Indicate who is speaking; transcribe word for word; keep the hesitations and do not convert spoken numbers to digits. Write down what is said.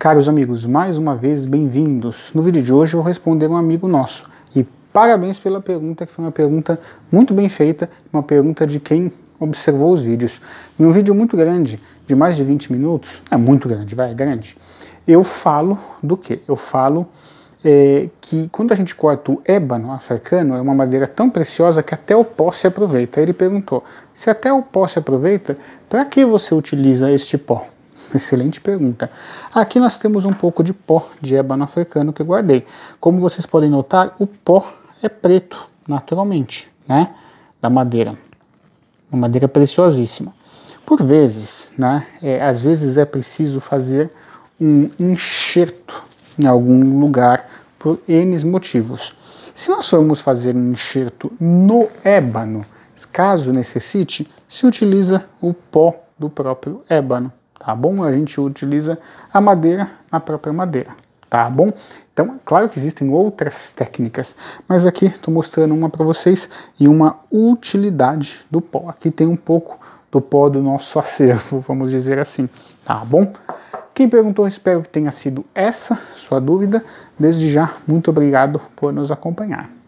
Speaker 1: Caros amigos, mais uma vez bem-vindos. No vídeo de hoje eu vou responder um amigo nosso. E parabéns pela pergunta, que foi uma pergunta muito bem feita, uma pergunta de quem observou os vídeos. Em um vídeo muito grande, de mais de vinte minutos, é muito grande, vai, é grande, eu falo do quê? Eu falo é, que quando a gente corta o ébano africano, é uma madeira tão preciosa que até o pó se aproveita. Aí ele perguntou, se até o pó se aproveita, para que você utiliza este pó? Excelente pergunta. Aqui nós temos um pouco de pó de ébano africano que eu guardei. Como vocês podem notar, o pó é preto, naturalmente, né, da madeira. Uma madeira preciosíssima. Por vezes, né, é, às vezes é preciso fazer um enxerto em algum lugar por N motivos. Se nós formos fazer um enxerto no ébano, caso necessite, se utiliza o pó do próprio ébano. Tá bom? A gente utiliza a madeira na própria madeira, tá bom? Então, claro que existem outras técnicas, mas aqui estou mostrando uma para vocês e uma utilidade do pó. Aqui tem um pouco do pó do nosso acervo, vamos dizer assim, tá bom? Quem perguntou, espero que tenha sido essa sua dúvida. Desde já, muito obrigado por nos acompanhar.